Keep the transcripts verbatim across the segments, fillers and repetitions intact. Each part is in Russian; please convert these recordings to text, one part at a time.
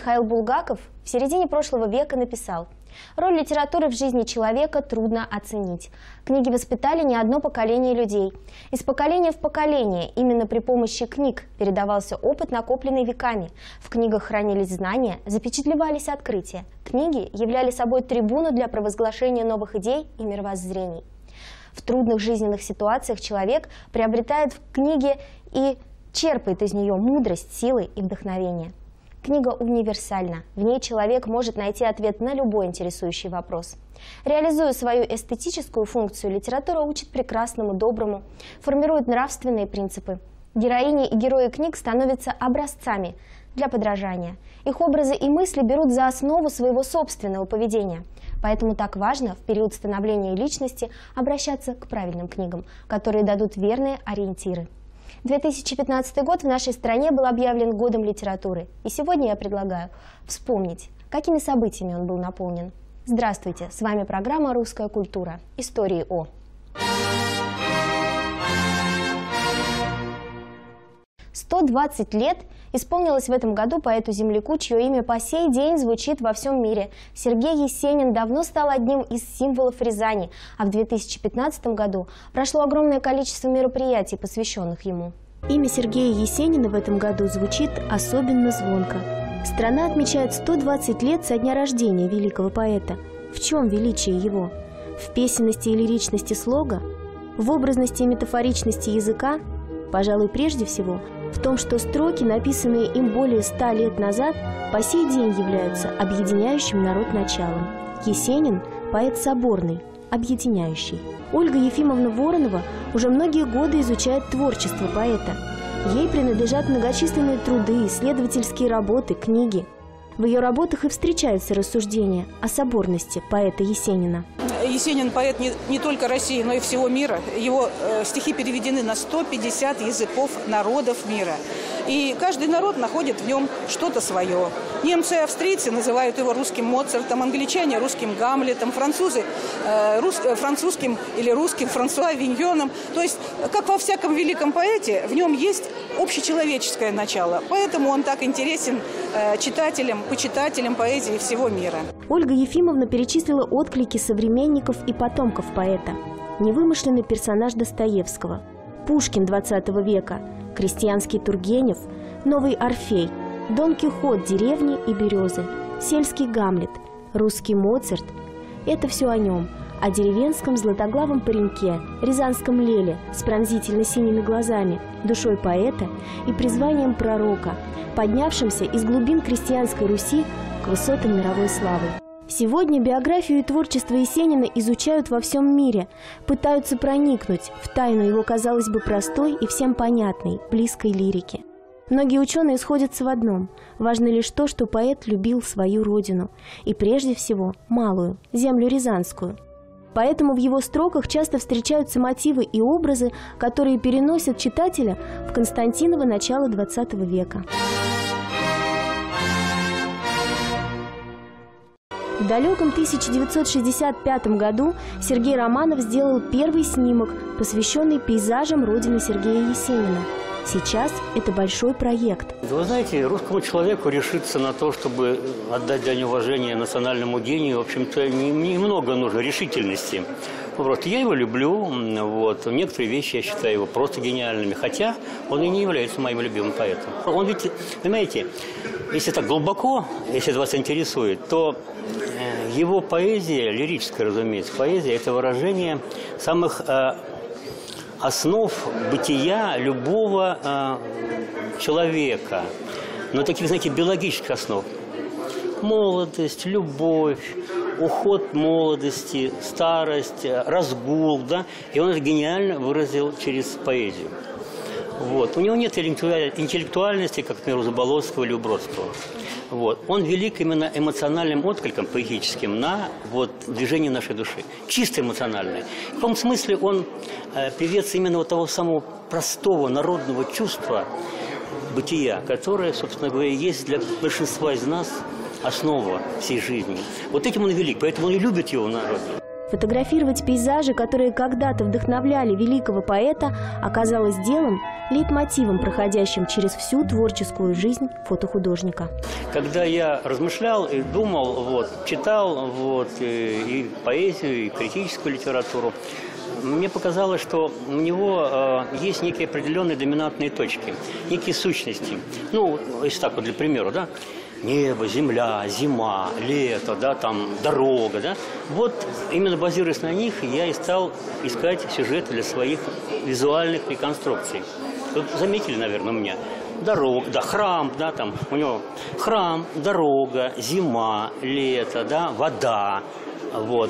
Михаил Булгаков в середине прошлого века написал: «Роль литературы в жизни человека трудно оценить. Книги воспитали не одно поколение людей. Из поколения в поколение именно при помощи книг передавался опыт, накопленный веками. В книгах хранились знания, запечатлевались открытия. Книги являли собой трибуну для провозглашения новых идей и мировоззрений». В трудных жизненных ситуациях человек приобретает в книге и черпает из нее мудрость, силы и вдохновение. Книга универсальна. В ней человек может найти ответ на любой интересующий вопрос. Реализуя свою эстетическую функцию, литература учит прекрасному, доброму, формирует нравственные принципы. Героини и герои книг становятся образцами для подражания. Их образы и мысли берут за основу своего собственного поведения. Поэтому так важно в период становления личности обращаться к правильным книгам, которые дадут верные ориентиры. две тысячи пятнадцатый год в нашей стране был объявлен годом литературы. И сегодня я предлагаю вспомнить, какими событиями он был наполнен. Здравствуйте, с вами программа «Русская культура. Истории о». сто двадцать лет исполнилось в этом году поэту-земляку, чье имя по сей день звучит во всем мире. Сергей Есенин давно стал одним из символов Рязани, а в две тысячи пятнадцатом году прошло огромное количество мероприятий, посвященных ему. Имя Сергея Есенина в этом году звучит особенно звонко. Страна отмечает сто двадцать лет со дня рождения великого поэта. В чем величие его? В песенности и лиричности слога? В образности и метафоричности языка? Пожалуй, прежде всего в том, что строки, написанные им более ста лет назад, по сей день являются объединяющим народ началом. Есенин – поэт соборный, объединяющий. Ольга Ефимовна Воронова уже многие годы изучает творчество поэта. Ей принадлежат многочисленные труды, исследовательские работы, книги. В ее работах и встречаются рассуждения о соборности поэта Есенина. Есенин – поэт не, не только России, но и всего мира. Его э, стихи переведены на сто пятьдесят языков народов мира. И каждый народ находит в нем что-то свое. Немцы и австрийцы называют его русским Моцартом, англичане – русским Гамлетом, французы э, рус, э, французским или русским Франсуа Виньоном. То есть, как во всяком великом поэте, в нем есть общечеловеческое начало. Поэтому он так интересен э, читателям, почитателям поэзии всего мира. Ольга Ефимовна перечислила отклики современников и потомков поэта. Невымышленный персонаж Достоевского, Пушкин двадцатого века, крестьянский Тургенев, новый Орфей, Дон Кихот деревни и березы, сельский Гамлет, русский Моцарт. Это все о нем, о деревенском златоглавом пареньке, рязанском Леле с пронзительно синими глазами, душой поэта и призванием пророка, поднявшимся из глубин крестьянской Руси к высотам мировой славы. Сегодня биографию и творчество Есенина изучают во всем мире, пытаются проникнуть в тайну его, казалось бы, простой и всем понятной, близкой лирики. Многие ученые сходятся в одном: важно лишь то, что поэт любил свою родину, и прежде всего малую, землю рязанскую. Поэтому в его строках часто встречаются мотивы и образы, которые переносят читателя в Константиново начало двадцатого века. В далеком тысяча девятьсот шестьдесят пятом году Сергей Романов сделал первый снимок, посвященный пейзажам родины Сергея Есенина. Сейчас это большой проект. Вы знаете, русскому человеку решиться на то, чтобы отдать дань уважения национальному гению, в общем-то, немного нужно решительности. Просто я его люблю, вот. Некоторые вещи я считаю его просто гениальными, хотя он и не является моим любимым поэтом. Он ведь, понимаете, если так глубоко, если это вас интересует, то его поэзия, лирическая, разумеется, поэзия – это выражение самых э, основ бытия любого э, человека, но таких, знаете, биологических основ. Молодость, любовь, уход молодости, старость, разгул, да, и он это гениально выразил через поэзию. Вот. У него нет интеллектуальности, как, например, у Заболоцкого или у Бродского. Вот. Он велик именно эмоциональным откликом поэтическим на вот, движение нашей души. Чисто эмоциональное. В том смысле он э, певец именно вот того самого простого народного чувства бытия, которое, собственно говоря, есть для большинства из нас основа всей жизни. Вот этим он велик, поэтому он и любит его народ. Фотографировать пейзажи, которые когда-то вдохновляли великого поэта, оказалось делом, лейтмотивом, проходящим через всю творческую жизнь фотохудожника. Когда я размышлял и думал, вот, читал вот, и, и поэзию, и критическую литературу, мне показалось, что у него э, есть некие определенные доминантные точки, некие сущности. Ну, если так вот, для примера, да, небо, земля, зима, лето, да, там, дорога, да. Вот именно базируясь на них, я и стал искать сюжеты для своих визуальных реконструкций. Вы заметили, наверное, у меня дорога, да, храм, да, там, у него храм, дорога, зима, лето, да, вода, вот,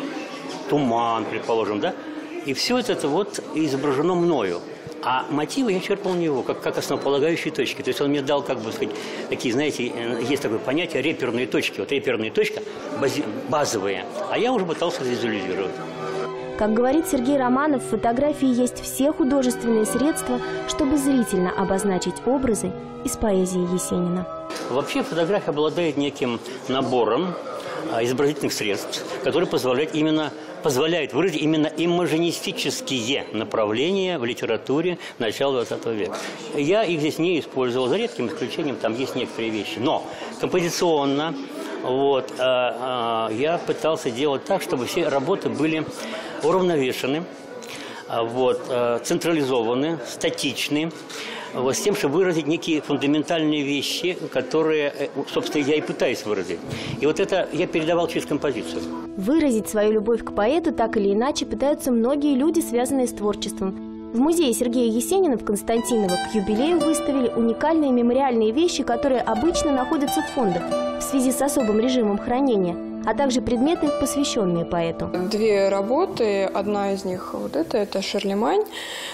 туман, предположим, да. И все это вот изображено мною. А мотивы я черпал у него, как, как основополагающие точки. То есть он мне дал, как бы сказать, такие, знаете, есть такое понятие реперные точки. Вот реперная точка бази, базовые, а я уже пытался визуализировать. Как говорит Сергей Романов, в фотографии есть все художественные средства, чтобы зрительно обозначить образы из поэзии Есенина. Вообще фотография обладает неким набором изобразительных средств, которые позволяют именно позволяет выразить именно имажинистические направления в литературе начала двадцатого века. Я их здесь не использовал, за редким исключением, там есть некоторые вещи. Но композиционно вот, э, э, я пытался делать так, чтобы все работы были уравновешены, э, вот, э, централизованы, статичны, вот, с тем, чтобы выразить некие фундаментальные вещи, которые, собственно, я и пытаюсь выразить. И вот это я передавал через композицию. Выразить свою любовь к поэту так или иначе пытаются многие люди, связанные с творчеством. В музее Сергея Есенина в Константиново к юбилею выставили уникальные мемориальные вещи, которые обычно находятся в фондах в связи с особым режимом хранения, а также предметы, посвященные поэту. Две работы, одна из них вот эта, это Шарлемань.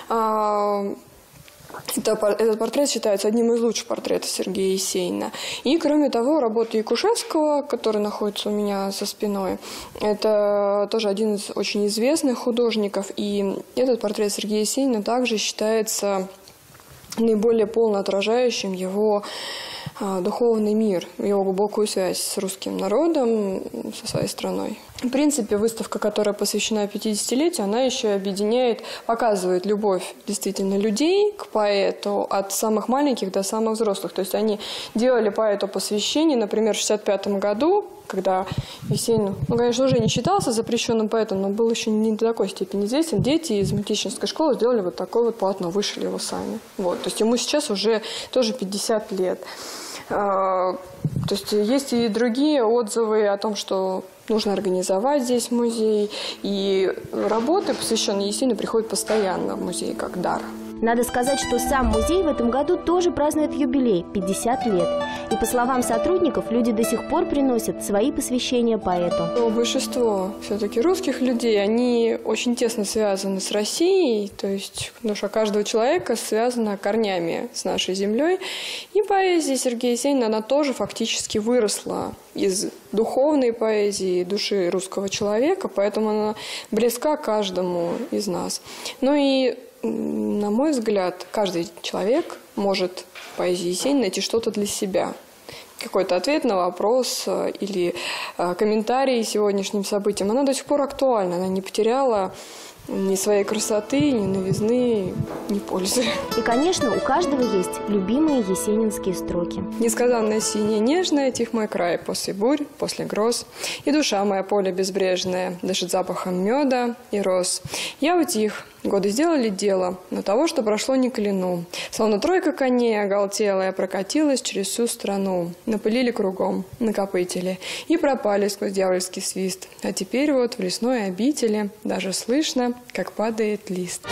Это, этот портрет считается одним из лучших портретов Сергея Есенина. И, кроме того, работа Якушевского, который находится у меня за спиной, это тоже один из очень известных художников. И этот портрет Сергея Есенина также считается наиболее полно отражающим его духовный мир, его глубокую связь с русским народом, со своей страной. В принципе, выставка, которая посвящена пятидесятилетию, она еще объединяет, показывает любовь действительно людей к поэту от самых маленьких до самых взрослых. То есть они делали поэту посвящение, например, в шестьдесят пятом году, когда Есенин, ну, конечно, уже не считался запрещенным поэтом, но был еще не до такой степени известен. Дети из Мытищинской школы сделали вот такое вот полотно, вышили его сами. Вот. То есть ему сейчас уже тоже пятьдесят лет. То есть есть и другие отзывы о том, что нужно организовать здесь музей. И работы, посвященные Есенину, приходят постоянно в музей как дар. Надо сказать, что сам музей в этом году тоже празднует юбилей – пятьдесят лет. И по словам сотрудников, люди до сих пор приносят свои посвящения поэту. Но большинство все-таки русских людей, они очень тесно связаны с Россией, то есть душа каждого человека связана корнями с нашей землей. И поэзия Сергея Есенина, она тоже фактически выросла из духовной поэзии души русского человека, поэтому она близка каждому из нас. Ну и на мой взгляд, каждый человек может в поэзии Есенина найти что-то для себя. Какой-то ответ на вопрос или комментарий сегодняшним событиям. Она до сих пор актуальна, она не потеряла ни своей красоты, ни новизны, ни пользы. И, конечно, у каждого есть любимые есенинские строки. Несказанная синяя, нежная, тих мой край после бурь, после гроз. И душа моя поле безбрежная, дышит запахом меда и роз. Я утих, годы сделали дело, но того, что прошло, не кляну. Словно тройка коней оголтелая прокатилась через всю страну. Напылили кругом, накопытили, и пропали сквозь дьявольский свист. А теперь вот в лесной обители даже слышно, как падает лист.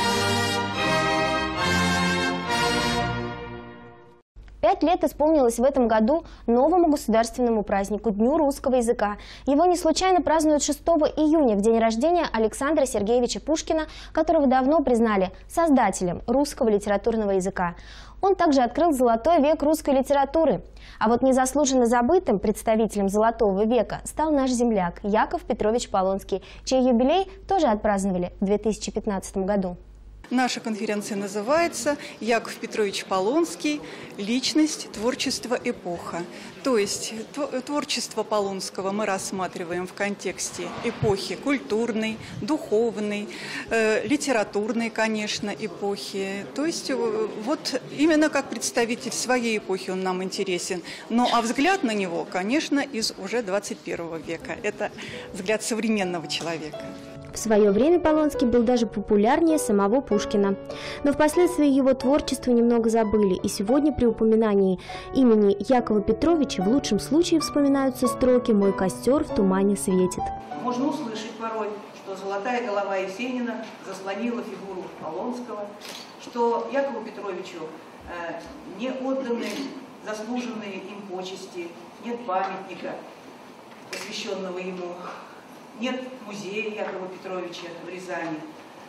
Пять лет исполнилось в этом году новому государственному празднику – Дню русского языка. Его не случайно празднуют шестого июня, в день рождения Александра Сергеевича Пушкина, которого давно признали создателем русского литературного языка. Он также открыл золотой век русской литературы. А вот незаслуженно забытым представителем золотого века стал наш земляк Яков Петрович Полонский, чей юбилей тоже отпраздновали в две тысячи пятнадцатом году. Наша конференция называется «Яков Петрович Полонский. Личность, творчество, эпоха». То есть творчество Полонского мы рассматриваем в контексте эпохи культурной, духовной, э, литературной, конечно, эпохи. То есть вот именно как представитель своей эпохи он нам интересен. Ну а взгляд на него, конечно, из уже двадцать первого века. Это взгляд современного человека. В свое время Полонский был даже популярнее самого Пушкина. Но впоследствии его творчество немного забыли, и сегодня при упоминании имени Якова Петровича в лучшем случае вспоминаются строки «Мой костер в тумане светит». Можно услышать порой, что золотая голова Есенина заслонила фигуру Полонского, что Якову Петровичу э, не отданы заслуженные им почести, нет памятника, посвященного ему. Нет музея Якова Петровича в Рязани.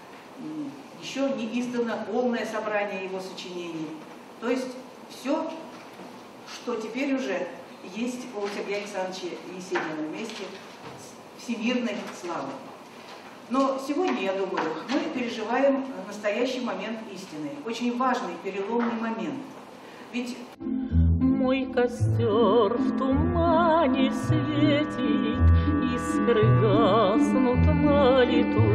Еще не издано полное собрание его сочинений. То есть все, что теперь уже есть у Сергея Александровича Есенина вместе с всемирной славой. Но сегодня, я думаю, мы переживаем настоящий момент истины. Очень важный, переломный момент. Ведь мой костер в тумане светит, искры гаснут на лету.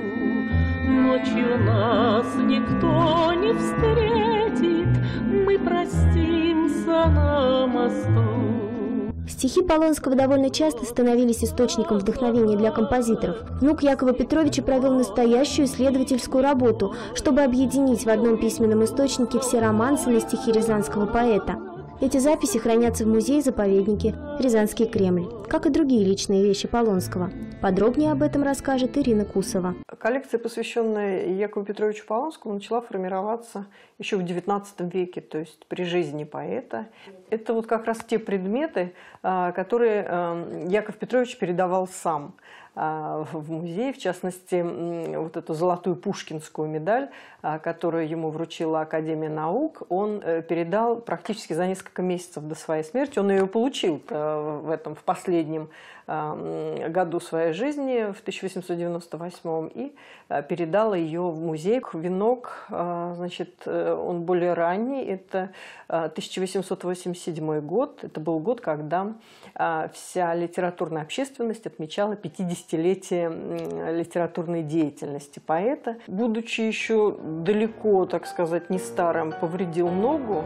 Ночью нас никто не встретит, мы простимся на мосту. Стихи Полонского довольно часто становились источником вдохновения для композиторов. Внук Якова Петровича провел настоящую исследовательскую работу, чтобы объединить в одном письменном источнике все романсы на стихи рязанского поэта. Эти записи хранятся в музее-заповеднике «Рязанский Кремль», как и другие личные вещи Полонского. Подробнее об этом расскажет Ирина Кусова. Коллекция, посвященная Якову Петровичу Полонскому, начала формироваться еще в девятнадцатом веке, то есть при жизни поэта. Это вот как раз те предметы, которые Яков Петрович передавал сам в музей, в частности, вот эту золотую пушкинскую медаль, которую ему вручила Академия наук, он передал практически за несколько месяцев до своей смерти. Он ее получил в этом, в последнем году своей жизни, в тысяча восемьсот девяносто восьмом, и передал ее в музей. Венок, значит, он более ранний, это тысяча восемьсот восемьдесят седьмой год. Это был год, когда вся литературная общественность отмечала пятидесятилетие литературной деятельности поэта. Будучи еще далеко, так сказать, не старым, повредил ногу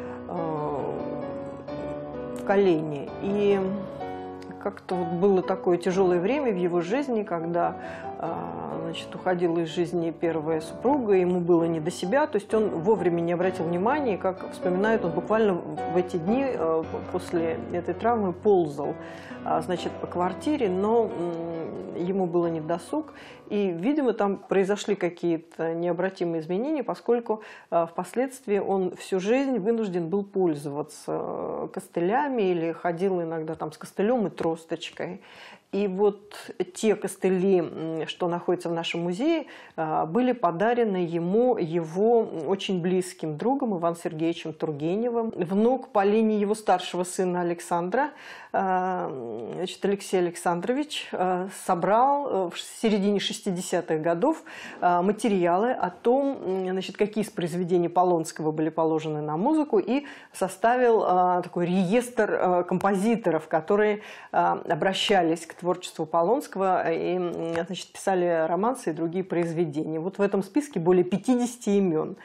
в колене. И как-то вот было такое тяжелое время в его жизни, когда, значит, уходила из жизни первая супруга, ему было не до себя, то есть он вовремя не обратил внимания, как вспоминает, он буквально в эти дни после этой травмы ползал, значит, по квартире, но ему было недосуг, и, видимо, там произошли какие-то необратимые изменения, поскольку впоследствии он всю жизнь вынужден был пользоваться костылями или ходил иногда там с костылем и тросточкой. И вот те костыли, что находятся в нашем музее, были подарены ему его очень близким другом Иваном Сергеевичем Тургеневым. Внук по линии его старшего сына Александра, значит, Алексей Александрович, собрал в середине шестидесятых годов материалы о том, значит, какие из произведений Полонского были положены на музыку, и составил такой реестр композиторов, которые обращались к творчеству Полонского и, значит, писали романсы и другие произведения. Вот в этом списке более пятидесяти имен.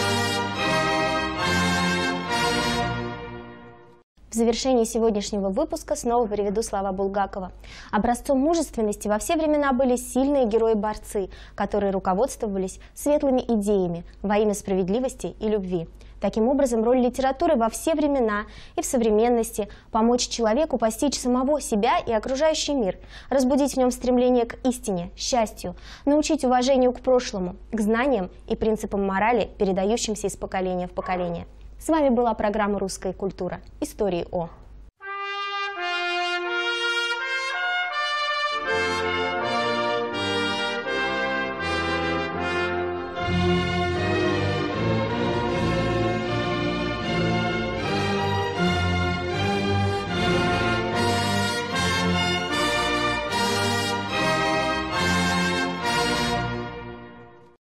В завершении сегодняшнего выпуска снова приведу слова Булгакова. Образцом мужественности во все времена были сильные герои-борцы, которые руководствовались светлыми идеями во имя справедливости и любви. Таким образом, роль литературы во все времена и в современности – помочь человеку постичь самого себя и окружающий мир, разбудить в нем стремление к истине, счастью, научить уважению к прошлому, к знаниям и принципам морали, передающимся из поколения в поколение. С вами была программа «Русская культура. Истории О».